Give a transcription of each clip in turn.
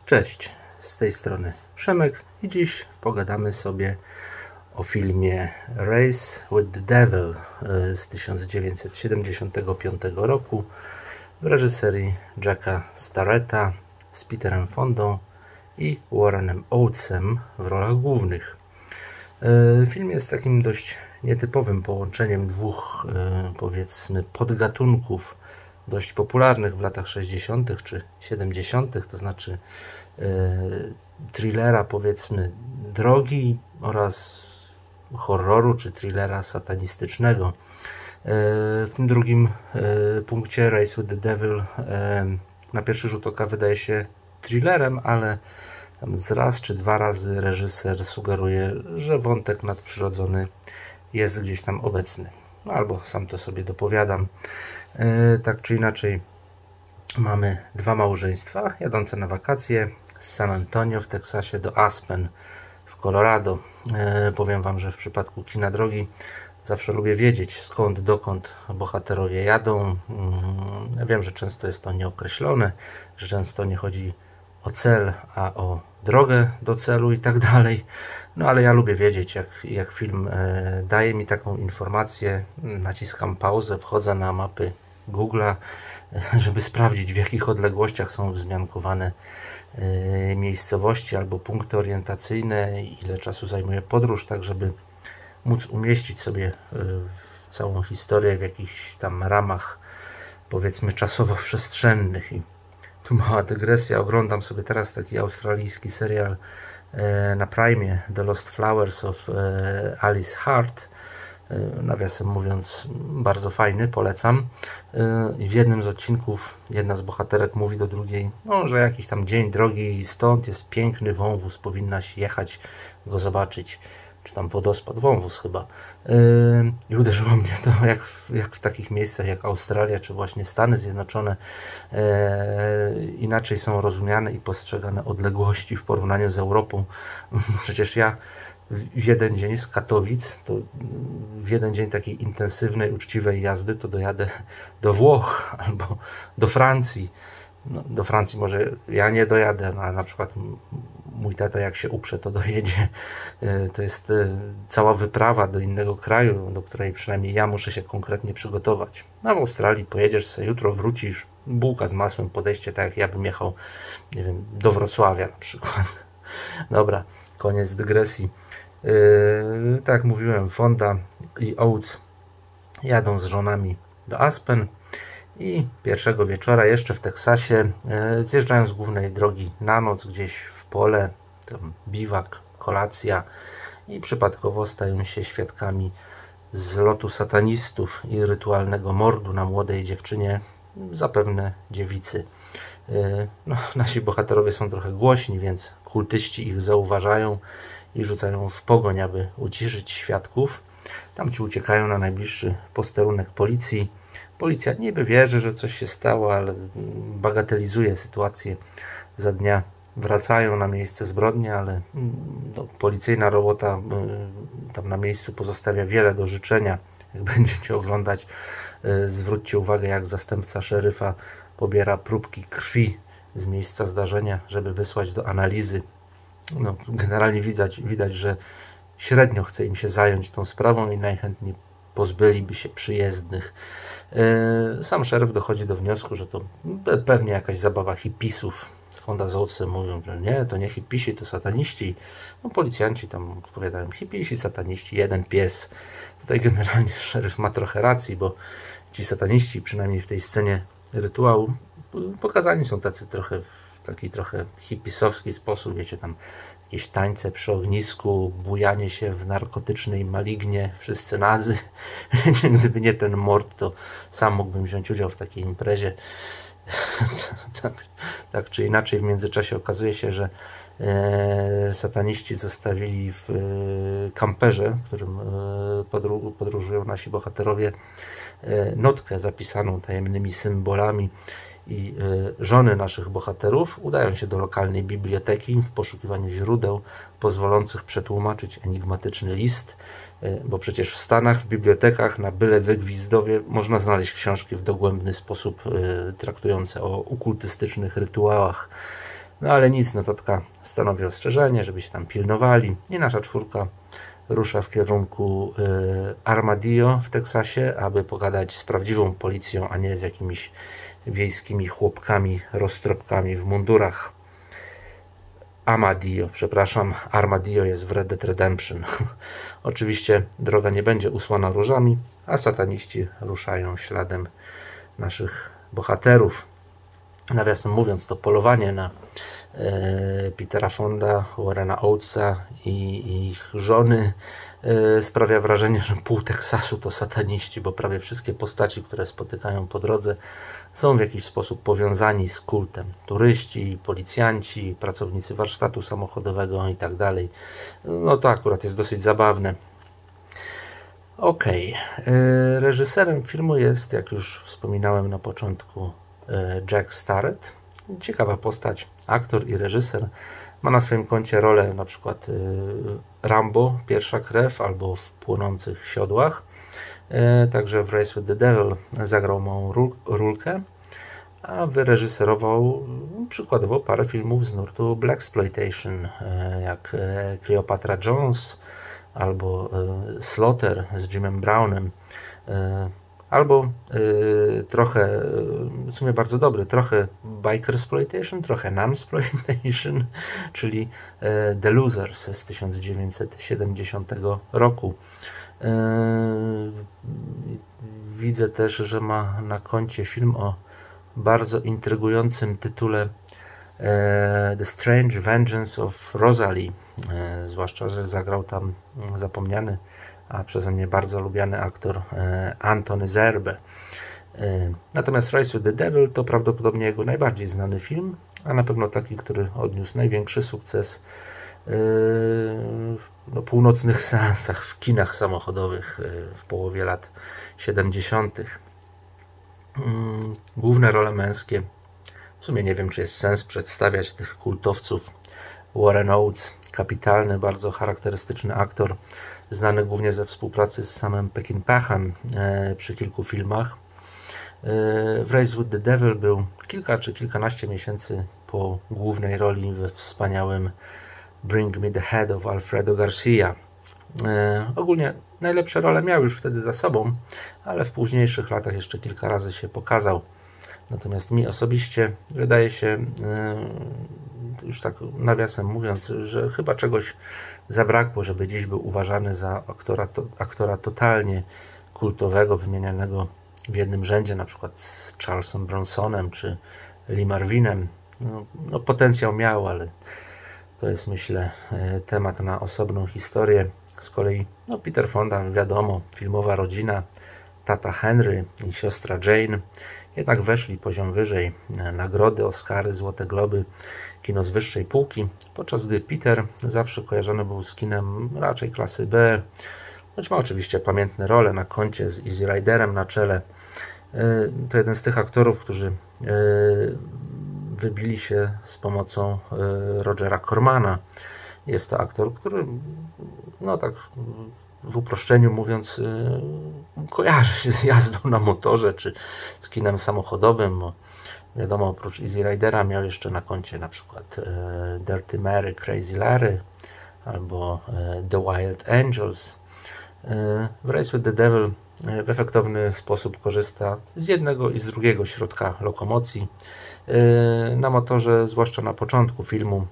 Cześć, z tej strony Przemek i dziś pogadamy sobie o filmie Race with the Devil z 1975 roku w reżyserii Jacka Starretta z Peterem Fondą i Warrenem Oatesem w rolach głównych. Film jest takim dość nietypowym połączeniem dwóch, powiedzmy, podgatunków dość popularnych w latach 60. czy 70., to znaczy thrillera, powiedzmy, drogi oraz horroru czy thrillera satanistycznego. W tym drugim punkcie Race with the Devil na pierwszy rzut oka wydaje się thrillerem, ale tam z raz czy dwa razy reżyser sugeruje, że wątek nadprzyrodzony jest gdzieś tam obecny. Albo sam to sobie dopowiadam. Tak czy inaczej, mamy dwa małżeństwa jadące na wakacje z San Antonio w Teksasie do Aspen w Colorado. Powiem Wam, że w przypadku kina drogi zawsze lubię wiedzieć, skąd, dokąd bohaterowie jadą. Ja wiem, że często jest to nieokreślone, że często nie chodzi o cel, a o drogę do celu i tak dalej. No ale ja lubię wiedzieć, jak film daje mi taką informację. Naciskam pauzę, wchodzę na mapy Google'a, żeby sprawdzić, w jakich odległościach są wzmiankowane miejscowości albo punkty orientacyjne, ile czasu zajmuje podróż, tak żeby móc umieścić sobie całą historię w jakichś tam ramach, powiedzmy, czasowo-przestrzennych. I tu mała dygresja, oglądam sobie teraz taki australijski serial na Prime, The Lost Flowers of Alice Hart. Nawiasem mówiąc, bardzo fajny, polecam. W jednym z odcinków jedna z bohaterek mówi do drugiej, że jakiś tam dzień drogi stąd jest piękny wąwóz, powinnaś jechać go zobaczyć, czy tam wodospad, wąwóz chyba. I uderzyło mnie to, jak w takich miejscach jak Australia, czy właśnie Stany Zjednoczone inaczej są rozumiane i postrzegane odległości w porównaniu z Europą. Przecież ja w jeden dzień z Katowic, to w jeden dzień takiej intensywnej, uczciwej jazdy, to dojadę do Włoch albo do Francji. No, do Francji może ja nie dojadę, ale na przykład mój tata, jak się uprze, to dojedzie. To jest cała wyprawa do innego kraju, do której przynajmniej ja muszę się konkretnie przygotować. A w Australii pojedziesz sobie, jutro wrócisz, bułka z masłem, podejście tak jak ja bym jechał, nie wiem, do Wrocławia na przykład. Dobra, koniec dygresji. Tak jak mówiłem, Fonda i Oates jadą z żonami do Aspen i pierwszego wieczora jeszcze w Teksasie zjeżdżają z głównej drogi na noc gdzieś w pole, tam biwak, kolacja, i przypadkowo stają się świadkami zlotu satanistów i rytualnego mordu na młodej dziewczynie, zapewne dziewicy. Nasi bohaterowie są trochę głośni, więc kultyści ich zauważają i rzucają w pogoń, aby uciszyć świadków. Tamci uciekają na najbliższy posterunek policji. Policja niby wierzy, że coś się stało, ale bagatelizuje sytuację. Za dnia wracają na miejsce zbrodni, ale policyjna robota tam na miejscu pozostawia wiele do życzenia. Jak będziecie oglądać, zwróćcie uwagę, jak zastępca szeryfa pobiera próbki krwi z miejsca zdarzenia, żeby wysłać do analizy. Generalnie widać, że średnio chce im się zająć tą sprawą i najchętniej pozbyliby się przyjezdnych. Sam szeryf dochodzi do wniosku, że to pewnie jakaś zabawa hipisów. Fonda z Oatesem mówią, że nie, to nie hipisi, to sataniści. Policjanci tam odpowiadają, hipisi, sataniści, jeden pies. Tutaj generalnie szeryf ma trochę racji, bo ci sataniści, przynajmniej w tej scenie rytuału, pokazani są tacy trochę w taki trochę hipisowski sposób, wiecie, tam jakieś tańce przy ognisku, bujanie się w narkotycznej malignie, wszyscy nadzy. Gdyby nie ten mord, to sam mógłbym wziąć udział w takiej imprezie. Tak czy inaczej, w międzyczasie okazuje się, że sataniści zostawili w kamperze, w którym podróżują nasi bohaterowie, notkę zapisaną tajemnymi symbolami, i żony naszych bohaterów udają się do lokalnej biblioteki w poszukiwaniu źródeł pozwolących przetłumaczyć enigmatyczny list, bo przecież w Stanach, w bibliotekach na byle wygwizdowie można znaleźć książki w dogłębny sposób traktujące o okultystycznych rytuałach. No ale nic, notatka stanowi ostrzeżenie, żeby się tam pilnowali. I nasza czwórka rusza w kierunku Armadillo w Teksasie, aby pogadać z prawdziwą policją, a nie z jakimiś wiejskimi chłopkami, roztropkami w mundurach. Armadillo, przepraszam, Armadillo jest w Red Dead Redemption. Oczywiście droga nie będzie usłana różami, a sataniści ruszają śladem naszych bohaterów. Nawiasem mówiąc, to polowanie na Petera Fonda, Warrena Oatesa i ich żony sprawia wrażenie, że pół Teksasu to sataniści, bo prawie wszystkie postaci, które spotykają po drodze, są w jakiś sposób powiązani z kultem. Turyści, policjanci, pracownicy warsztatu samochodowego i tak dalej. No to akurat jest dosyć zabawne. Reżyserem filmu jest, jak już wspominałem na początku, Jack Starrett. Ciekawa postać, aktor i reżyser. Ma na swoim koncie rolę na przykład Rambo, Pierwsza krew, albo w Płonących siodłach. Także w Race with the Devil zagrał małą rulkę, a wyreżyserował przykładowo parę filmów z nurtu blaxploitation, jak Cleopatra Jones albo Slaughter z Jimem Brownem, albo trochę, w sumie bardzo dobry, trochę bikersploitation, trochę numsploitation, czyli The Losers z 1970 roku. Widzę też, że ma na koncie film o bardzo intrygującym tytule The Strange Vengeance of Rosalie, zwłaszcza, że zagrał tam zapomniany, a przeze mnie bardzo lubiany aktor Antony Zerbe. Natomiast Race with the Devil to prawdopodobnie jego najbardziej znany film, a na pewno taki, który odniósł największy sukces w północnych seansach, w kinach samochodowych w połowie lat 70. Główne role męskie. W sumie nie wiem, czy jest sens przedstawiać tych kultowców. Warren Oates, kapitalny, bardzo charakterystyczny aktor, znany głównie ze współpracy z samym Peckinpahem przy kilku filmach. W Race with the Devil był kilka czy kilkanaście miesięcy po głównej roli we wspaniałym Bring Me the Head of Alfredo Garcia. Ogólnie najlepsze role miał już wtedy za sobą, ale w późniejszych latach jeszcze kilka razy się pokazał. Natomiast mi osobiście wydaje się, już tak nawiasem mówiąc, że chyba czegoś zabrakło, żeby dziś był uważany za aktora totalnie kultowego, wymienianego w jednym rzędzie, na przykład z Charlesem Bronsonem czy Lee Marvinem. No, potencjał miał, ale to jest, myślę, temat na osobną historię. Z kolei Peter Fonda, wiadomo, filmowa rodzina, tata Henry i siostra Jane, jednak weszli poziom wyżej. Nagrody, Oscary, Złote Globy, kino z wyższej półki, podczas gdy Peter zawsze kojarzony był z kinem raczej klasy B, choć ma oczywiście pamiętne role na koncie z Easy Riderem na czele. To jeden z tych aktorów, którzy wybili się z pomocą Rogera Cormana. Jest to aktor, który, no tak w uproszczeniu mówiąc, kojarzy się z jazdą na motorze czy z kinem samochodowym, bo wiadomo, oprócz Easy Ridera miał jeszcze na koncie na przykład Dirty Mary, Crazy Larry albo The Wild Angels. W Race with the Devil w efektowny sposób korzysta z jednego i z drugiego środka lokomocji. Na motorze, zwłaszcza na początku filmu,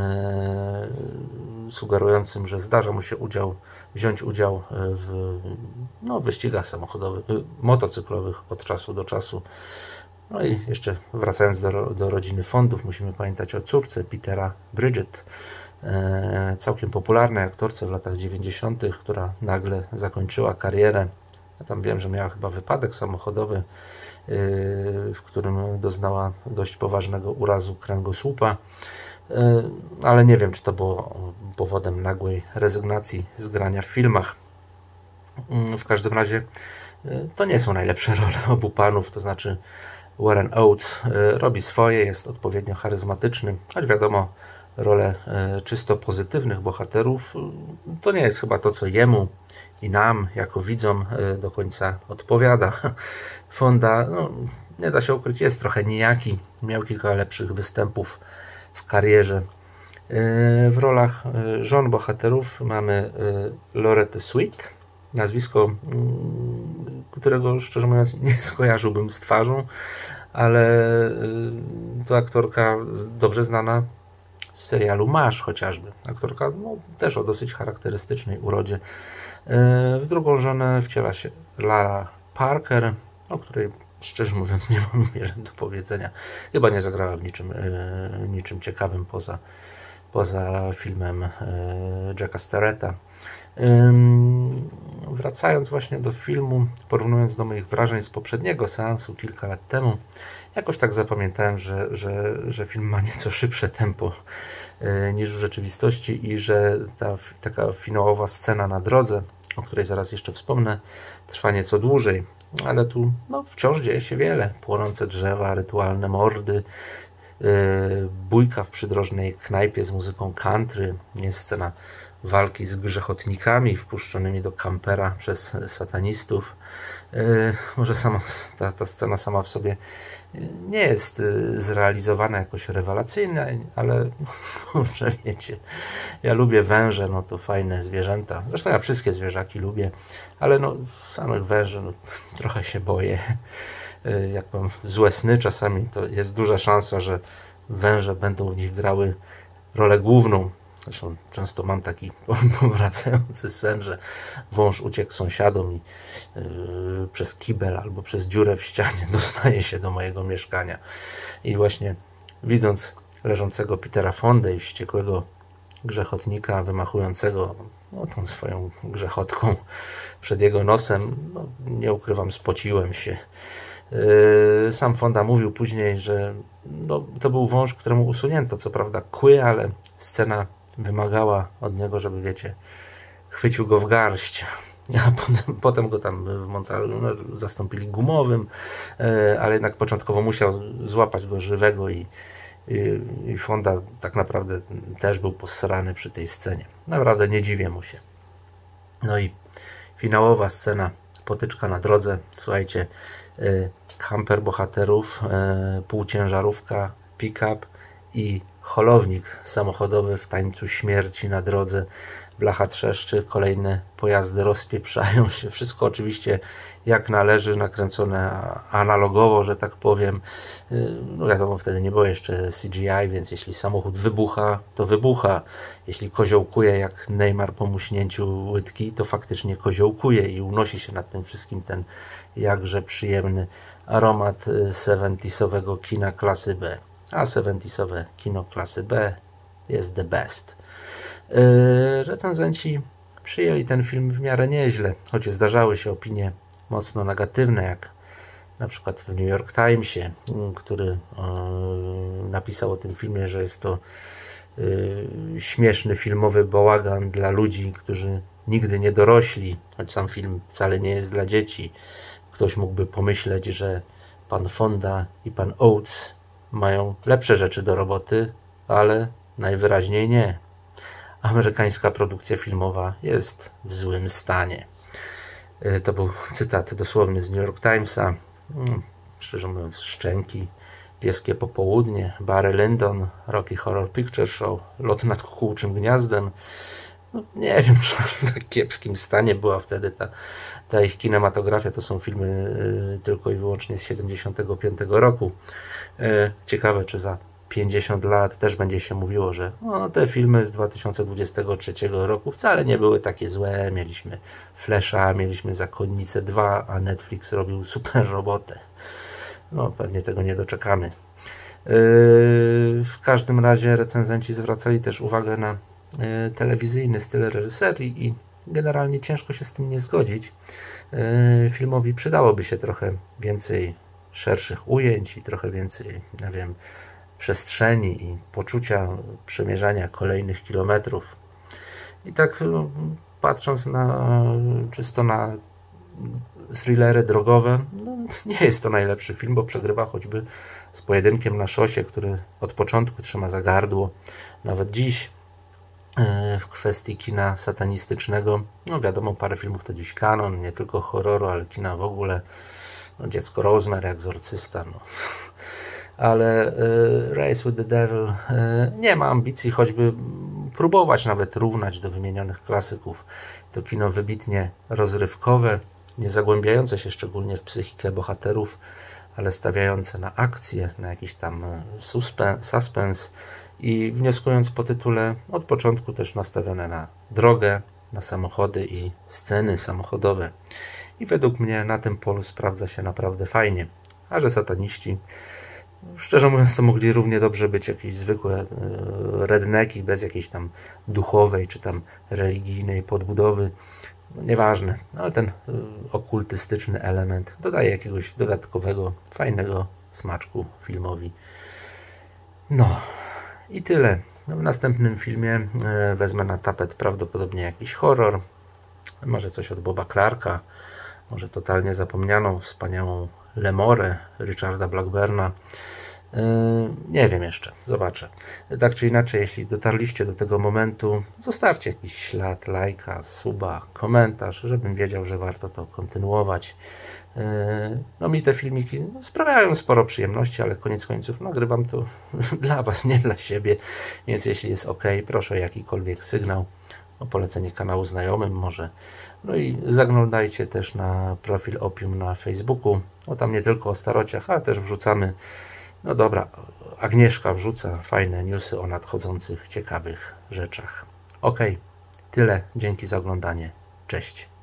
sugerującym, że zdarza mu się wziąć udział w wyścigach samochodowych, motocyklowych od czasu do czasu. No i jeszcze wracając do rodziny Fondów, musimy pamiętać o córce Petera, Bridget, całkiem popularnej aktorce w latach 90., która nagle zakończyła karierę. Ja tam wiem, że miała chyba wypadek samochodowy, w którym doznała dość poważnego urazu kręgosłupa, ale nie wiem, czy to było powodem nagłej rezygnacji z grania w filmach. W każdym razie to nie są najlepsze role obu panów, to znaczy Warren Oates robi swoje, jest odpowiednio charyzmatyczny, choć wiadomo, role czysto pozytywnych bohaterów to nie jest chyba to, co jemu i nam, jako widzom, do końca odpowiada. Fonda, nie da się ukryć, jest trochę nijaki. Miał kilka lepszych występów w karierze. W rolach żon bohaterów mamy Loretę Sweet, nazwisko, którego szczerze mówiąc nie skojarzyłbym z twarzą, ale to aktorka dobrze znana z serialu MASH chociażby. Aktorka też o dosyć charakterystycznej urodzie. W drugą żonę wciela się Lara Parker, o której szczerze mówiąc nie mam wiele do powiedzenia. Chyba nie zagrała w niczym ciekawym poza filmem Jacka Starretta. Wracając właśnie do filmu, porównując do moich wrażeń z poprzedniego seansu kilka lat temu, jakoś tak zapamiętałem, że film ma nieco szybsze tempo niż w rzeczywistości i że ta taka finałowa scena na drodze, o której zaraz jeszcze wspomnę, trwa nieco dłużej, ale tu wciąż dzieje się wiele. Płonące drzewa, rytualne mordy, bójka w przydrożnej knajpie z muzyką country, jest scena walki z grzechotnikami wpuszczonymi do kampera przez satanistów. Może sama ta scena sama w sobie nie jest zrealizowana jakoś rewelacyjnie, ale może wiecie, ja lubię węże, to fajne zwierzęta. Zresztą ja wszystkie zwierzaki lubię, ale samych węży trochę się boję. Jak mam złe sny czasami, to jest duża szansa, że węże będą w nich grały rolę główną. Zresztą często mam taki powracający sen, że wąż uciekł sąsiadom i przez kibel albo przez dziurę w ścianie dostaje się do mojego mieszkania. I właśnie widząc leżącego Petera Fondę i wściekłego grzechotnika wymachującego tą swoją grzechotką przed jego nosem, nie ukrywam, spociłem się. Sam Fonda mówił później, że to był wąż, któremu usunięto co prawda kły, ale scena wymagała od niego, żeby wiecie, chwycił go w garść. A potem go tam w montażu zastąpili gumowym, ale jednak początkowo musiał złapać go żywego i Fonda tak naprawdę też był posrany przy tej scenie. Naprawdę nie dziwię mu się. No i finałowa scena, potyczka na drodze. Słuchajcie, kamper bohaterów, półciężarówka, pick-up i holownik samochodowy w tańcu śmierci na drodze. Blacha trzeszczy, kolejne pojazdy rozpieprzają się. Wszystko oczywiście jak należy, nakręcone analogowo, że tak powiem. Wiadomo, wtedy nie było jeszcze CGI, więc jeśli samochód wybucha, to wybucha. Jeśli koziołkuje jak Neymar po muśnięciu łydki, to faktycznie koziołkuje i unosi się nad tym wszystkim ten jakże przyjemny aromat 70-sowego kina klasy B. A 70-sowe kino klasy B jest the best. Recenzenci przyjęli ten film w miarę nieźle, choć zdarzały się opinie mocno negatywne, jak na przykład w New York Timesie, który napisał o tym filmie, że jest to śmieszny filmowy bałagan dla ludzi, którzy nigdy nie dorośli, choć sam film wcale nie jest dla dzieci. Ktoś mógłby pomyśleć, że pan Fonda i pan Oates mają lepsze rzeczy do roboty, ale najwyraźniej nie. Amerykańska produkcja filmowa jest w złym stanie. To był cytat dosłowny z New York Timesa. Szczerze mówiąc, szczęki, Pieskie popołudnie, Barry Lyndon, Rocky Horror Picture Show, Lot nad kukułczym gniazdem. Nie wiem, czy w tak kiepskim stanie była wtedy ta ich kinematografia. To są filmy tylko i wyłącznie z 75 roku. Ciekawe, czy za 50 lat też będzie się mówiło, że te filmy z 2023 roku wcale nie były takie złe. Mieliśmy Flasha, mieliśmy Zakonnicę 2, a Netflix robił super robotę. Pewnie tego nie doczekamy. W każdym razie recenzenci zwracali też uwagę na telewizyjny styl reżyserii i generalnie ciężko się z tym nie zgodzić. Filmowi przydałoby się trochę więcej szerszych ujęć i trochę więcej, przestrzeni i poczucia przemierzania kolejnych kilometrów. I tak patrząc czysto na thrillery drogowe, nie jest to najlepszy film, bo przegrywa choćby z Pojedynkiem na szosie, który od początku trzyma za gardło. Nawet dziś w kwestii kina satanistycznego, wiadomo, parę filmów to dziś kanon, nie tylko horroru, ale kina w ogóle. Dziecko Rosemary, Egzorcysta. ale Race with the Devil nie ma ambicji choćby próbować nawet równać do wymienionych klasyków. To kino wybitnie rozrywkowe, nie zagłębiające się szczególnie w psychikę bohaterów, ale stawiające na akcję, na jakiś tam suspens i wnioskując po tytule, od początku też nastawione na drogę, na samochody i sceny samochodowe. I według mnie na tym polu sprawdza się naprawdę fajnie. A że sataniści, szczerze mówiąc, to mogli równie dobrze być jakieś zwykłe redneki bez jakiejś tam duchowej czy tam religijnej podbudowy. No, nieważne, ale ten okultystyczny element dodaje jakiegoś dodatkowego, fajnego smaczku filmowi. No i tyle. W następnym filmie wezmę na tapet prawdopodobnie jakiś horror, może coś od Boba Clarka, może totalnie zapomnianą, wspaniałą Lemorę Richarda Blackburna. Nie wiem jeszcze, zobaczę. Tak czy inaczej, jeśli dotarliście do tego momentu, zostawcie jakiś ślad, lajka, suba, komentarz, żebym wiedział, że warto to kontynuować. No mi te filmiki sprawiają sporo przyjemności, ale koniec końców nagrywam to dla Was, nie dla siebie, więc jeśli jest ok, proszę o jakikolwiek sygnał, o polecenie kanału znajomym może. No i zaglądajcie też na profil Opium na Facebooku, tam nie tylko o starociach, ale też wrzucamy, no dobra, Agnieszka wrzuca fajne newsy o nadchodzących ciekawych rzeczach. Ok, tyle, dzięki za oglądanie, cześć.